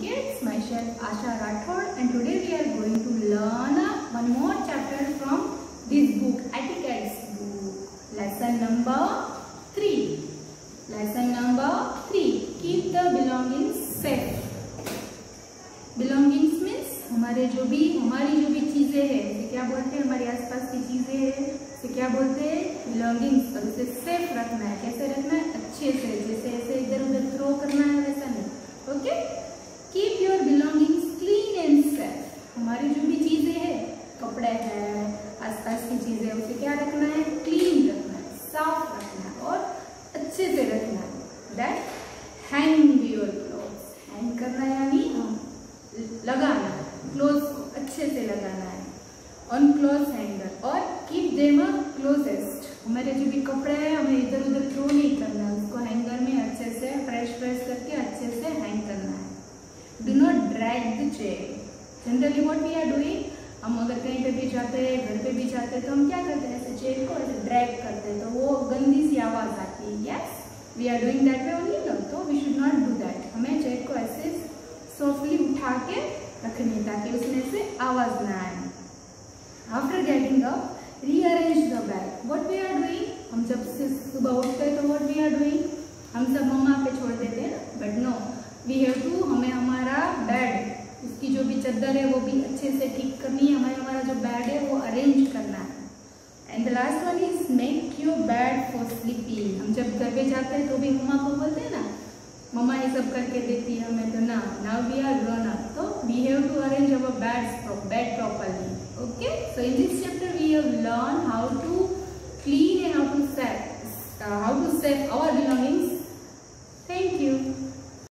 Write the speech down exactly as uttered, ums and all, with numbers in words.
kids, myself Asha Rathod, and today we are going to learn one more chapter from this book, Etiquette's book. Lesson number three. Lesson number three. Keep the belongings safe. Belongings means हमारे जो भी हमारी जो भी चीजें हैं, इसे क्या बोलते हैं? हमारे आसपास की चीजें हैं, इसे क्या बोलते हैं? बिलोंगिंग्स। और उसे सेफ रखना है। कैसे रखना है? अच्छे से, जैसे ऐसे इधर उधर थ्रो करना है वैसा नहीं। Okay, keep your belongings clean and safe. हमारी जो भी चीजें हैं, कपड़े हैं, आसपास की चीजें, उसे क्या रखना है? क्लीन रखना है, साफ रखना है और अच्छे से रखना है। That hang your clothes. Hang करना यानी लगाना, क्लोथ्स को अच्छे से लगाना है ऑन क्लोथ हैंगर। और कीप देम क्लोजेस्ट। हमारे जो भी कपड़े हैं हमें इधर उधर थ्रो नहीं करना है, उसको हैंगर में अच्छे से प्रेस प्रेस करके अच्छे से हैंग करना है। Do not drag the chair. Generally what we are doing, हम अगर कहीं पे भी जाते हैं, घर पे भी जाते हैं, तो हम क्या करते हैं? ऐसे चेयर को ऐसे ड्रैग करते हैं, तो वो गंदी सी आवाज आती है। Yes, we are doing that way only. No, तो we should not do that. हमें चेयर को ऐसे सॉफ्टली उठा के रखनी ताकि उसमें से आवाज ना आए। After getting up, rearrange the bed. What we are doing, हम जब से सुबह उठते हैं तो व्हाट वी आर डूइंग, हम सब मम्मा पे छोड़ देते हैं, but no, we have to, हमें हमारा बेड, उसकी जो भी चादर है वो भी अच्छे से ठीक करनी है। हमें हमारा जो बेड है वो अरेंज करना है। And the last one is make your bed for sleeping. हम जब घर पे जाते हैं तो भी मम्मा को बोलते हैं ना, मम्मा ये सब करके देती है हमें, तो ना, now we are grown up, तो we have to arrange our bed bed properly. Okay, so in this chapter we have learn how to clean and how to save how to save our belongings. Thank you.